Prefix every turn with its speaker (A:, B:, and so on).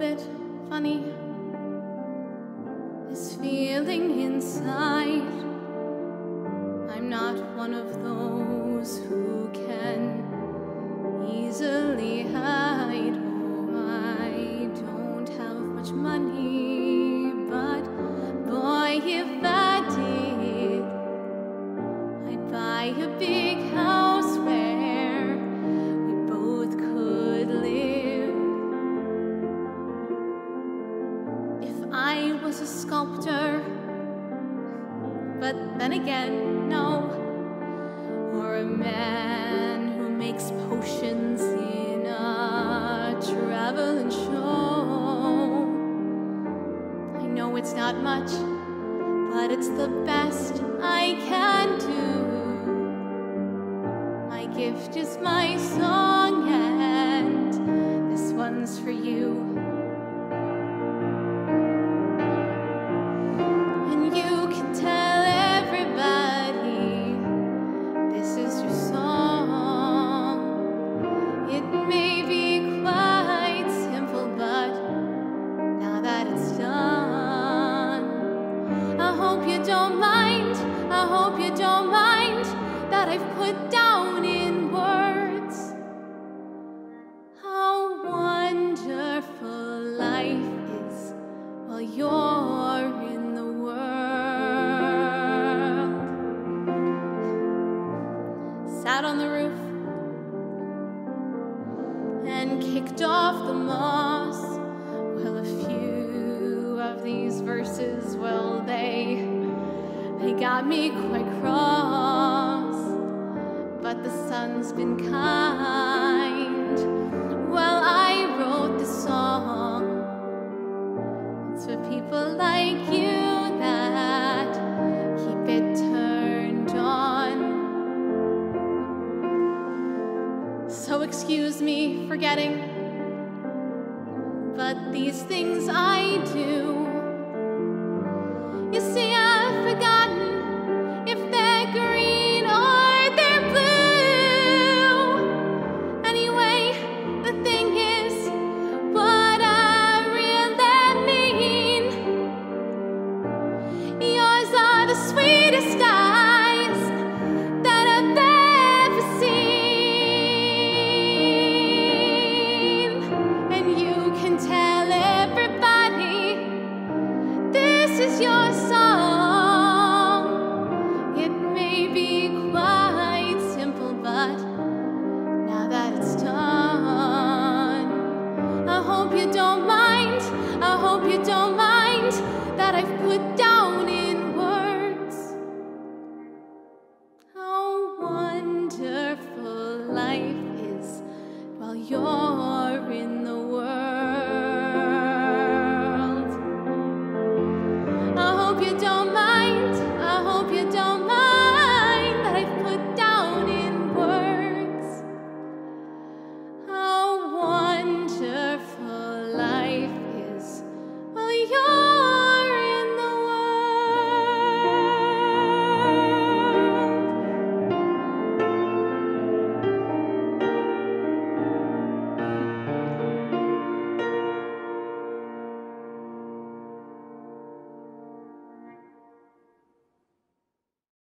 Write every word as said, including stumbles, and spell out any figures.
A: bit funny, this feeling inside. I'm not one of those who can easily hide. Oh, I don't have much money, but boy, if I did, I'd buy a big house where we both could live. If I was a sculptor, but then again, no, or a man who makes potions in a traveling show. I know it's not much, but it's the best I can do. My gift is my song, and this one's for you. And you can tell everybody this is your song. It may be quite simple, but now that it's done, I hope you don't mind, I hope you don't mind that I've put down in words how wonderful life is while you're in the world. Sat on the roof and kicked off the moss. Well, a few of these verses, well, they they got me quite cross, but the sun's been kind. Well, I wrote this song. It's for people like you that keep it turned on. So excuse me for getting, but these things I do. You see, I've forgotten if they're green or they're blue. Anyway, the thing is, what I really mean. Yours are the sweetest eyes